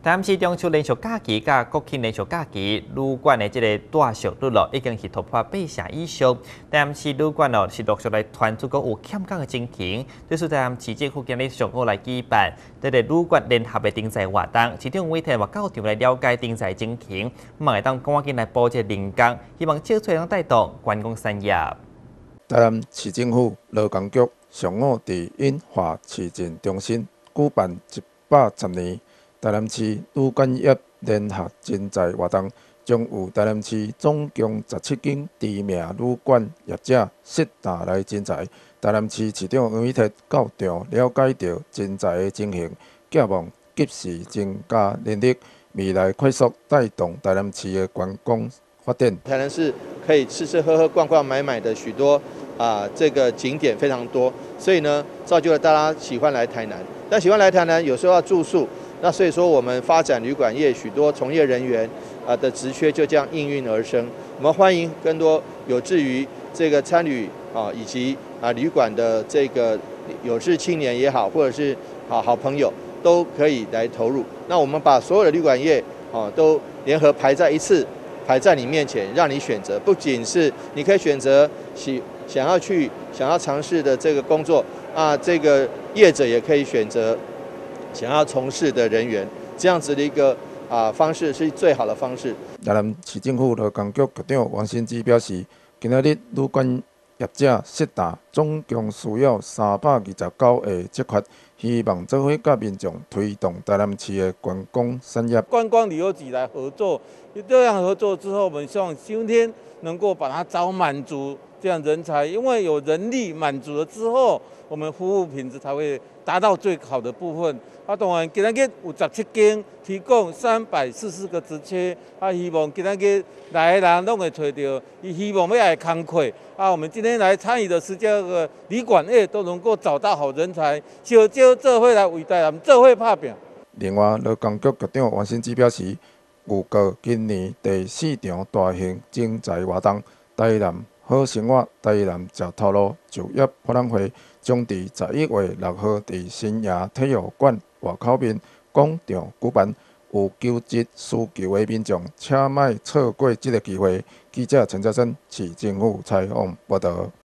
台南市中秋连续假期甲国庆连续假期，旅馆的这个大宿率已经是突破8成以上。台南市旅馆是陆续来传出讲有欠工的情形，对此台南市政府今日上午来举办这个旅馆联合的征才活动，市长委托到场来了解征才情形，望会当赶紧来补这人工，希望少数能带动观光产业。 台南市政府劳工局上午伫印华市政中心举办110年台南市旅馆业联合征才活动，将有台南市总共17间知名旅馆业者适当来征才。台南市市长杨宇霆到场了解到征才的情形，寄望及时增加人力，未来快速带动台南市的观光发展。 台南市可以吃吃喝喝、逛逛买买的许多这个景点非常多，所以呢，造就了大家喜欢来台南。但喜欢来台南，有时候要住宿，那所以说我们发展旅馆业，许多从业人员的职缺就这样应运而生。我们欢迎更多有志于这个参旅以及旅馆的这个有志青年也好，或者是好朋友都可以来投入。那我们把所有的旅馆业都联合排在你面前，让你选择。不仅是你可以选择想要尝试的这个工作这个业者也可以选择想要从事的人员，这样子的一个方式是最好的方式。 台南市政府劳工局局长王新之表示，今仔日旅馆业者适达总共需要329个职缺，希望做伙甲民众推动台南市的观光产业。 观光旅游局来合作，这样合作之后，我们希望今天能够把它找满足这样人才，因为有人力满足了之后，我们服务品质才会达到最好的部分。当然，今仔日有17间提供344个职缺，希望今仔日来的人拢会找到，希望要来工作。我们今天来参与的10家个旅馆业都能够找到好人才，小招做伙来为台南做伙打拼。 另外，劳工局局长王新之表示，预告今年第4场大型征才活动——台南好生活、台南食头路就业博览会，将伫11月6号伫新营体育馆外口面广场举办。有求职需求的民众，请莫错过这个机会。记者陈嘉生市政府采访报道。